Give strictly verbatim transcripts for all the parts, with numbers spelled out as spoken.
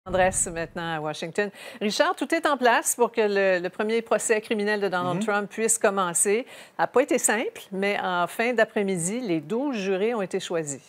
Tendresse maintenant à Washington. Richard, tout est en place pour que le, le premier procès criminel de Donald mm-hmm. Trump puisse commencer. Ça n'a pas été simple, mais en fin d'après-midi, les douze jurés ont été choisis.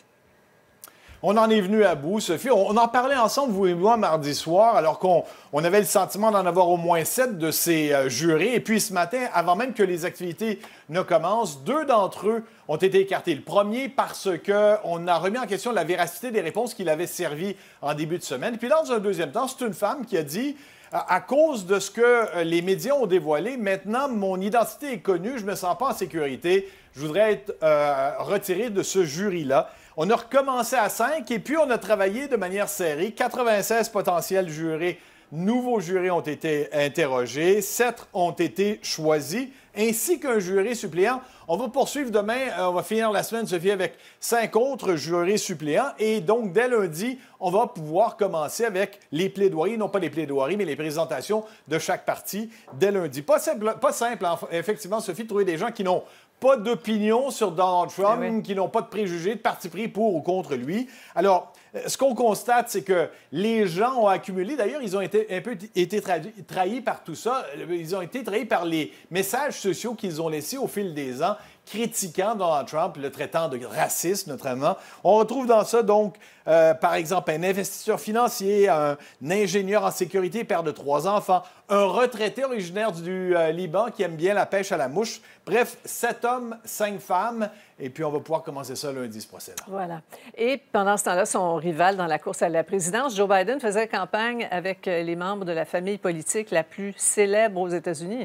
On en est venu à bout, Sophie. On en parlait ensemble, vous et moi, mardi soir, alors qu'on on avait le sentiment d'en avoir au moins sept de ces euh, jurés. Et puis ce matin, avant même que les activités ne commencent, deux d'entre eux ont été écartés. Le premier parce qu'on a remis en question la véracité des réponses qu'il avait servies en début de semaine. Puis dans un deuxième temps, c'est une femme qui a dit à cause de ce que les médias ont dévoilé, maintenant, mon identité est connue, je ne me sens pas en sécurité, je voudrais être euh, retiré de ce jury-là. On a recommencé à cinq et puis on a travaillé de manière serrée. quatre-vingt-seize potentiels jurés, nouveaux jurés ont été interrogés, sept ont été choisis, ainsi qu'un jury suppléant. On va poursuivre demain, euh, on va finir la semaine, Sophie, avec cinq autres jurés suppléants. Et donc, dès lundi, on va pouvoir commencer avec les plaidoiries, non pas les plaidoiries, mais les présentations de chaque partie dès lundi. Pas simple, pas simple effectivement, Sophie, de trouver des gens qui n'ont pas d'opinion sur Donald Trump, oui. qui n'ont pas de préjugés, de parti pris pour ou contre lui. Alors, ce qu'on constate, c'est que les gens ont accumulé, d'ailleurs, ils ont été un peu été trahis, trahis par tout ça, ils ont été trahis par les messages sociaux qu'ils ont laissés au fil des ans, critiquant Donald Trump, le traitant de raciste notamment. On retrouve dans ça, donc, euh, par exemple, un investisseur financier, un ingénieur en sécurité, père de trois enfants, un retraité originaire du euh, Liban qui aime bien la pêche à la mouche. Bref, sept hommes, cinq femmes. Et puis, on va pouvoir commencer ça lundi, ce procès-là. Voilà. Et pendant ce temps-là, son rival dans la course à la présidence, Joe Biden, faisait campagne avec les membres de la famille politique la plus célèbre aux États-Unis.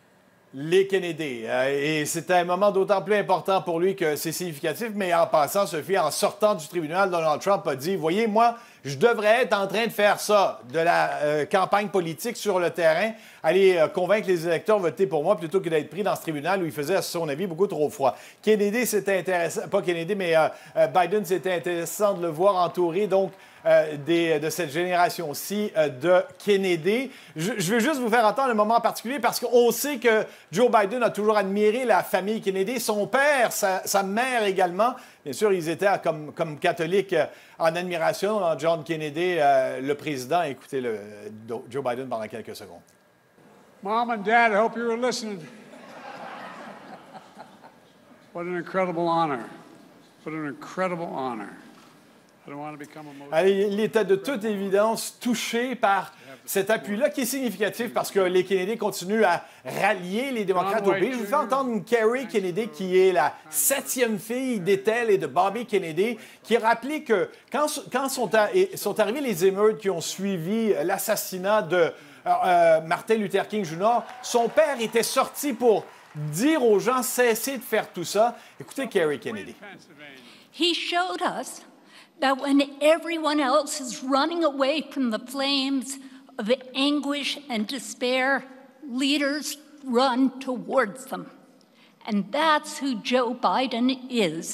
Les Kennedy. Et c'était un moment d'autant plus important pour lui que c'est significatif. Mais en passant, Sophie, en sortant du tribunal, Donald Trump a dit, « Voyez, moi, je devrais être en train de faire ça, de la euh, campagne politique sur le terrain, aller euh, convaincre les électeurs de voter pour moi plutôt que d'être pris dans ce tribunal où il faisait, à son avis, beaucoup trop froid. » Kennedy, c'était intéressant, pas Kennedy, mais euh, euh, Biden, c'était intéressant de le voir entouré, donc, Euh, des, de cette génération-ci euh, de Kennedy. Je, je veux juste vous faire entendre un moment en particulier parce qu'on sait que Joe Biden a toujours admiré la famille Kennedy, son père, sa, sa mère également. Bien sûr, ils étaient comme, comme catholiques euh, en admiration. John Kennedy, euh, le président, écoutez le, Joe Biden pendant quelques secondes. Mom and Dad, I hope you were listening. What an incredible honor. What an incredible honor. Il était de toute évidence touché par cet appui-là qui est significatif parce que les Kennedy continuent à rallier les démocrates au pays. Je vous fais entendre Kerry Kennedy, qui est la septième fille d'Ethel et de Bobby Kennedy, qui a rappelé que quand, quand sont, à, sont arrivées les émeutes qui ont suivi l'assassinat de euh, Martin Luther King junior, son père était sorti pour dire aux gens « cessez de faire tout ça ». Écoutez Kerry Kennedy. He showed us that when everyone else is running away from the flames of anguish and despair, leaders run towards them. And that's who Joe Biden is.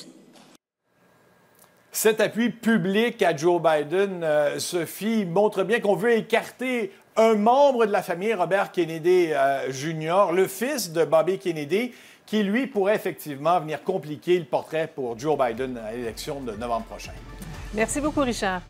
Cet appui public à Joe Biden, euh, Sophie, montre bien qu'on veut écarter un membre de la famille, Robert Kennedy euh, junior, le fils de Bobby Kennedy, qui, lui, pourrait effectivement venir compliquer le portrait pour Joe Biden à l'élection de novembre prochain. Merci beaucoup, Richard.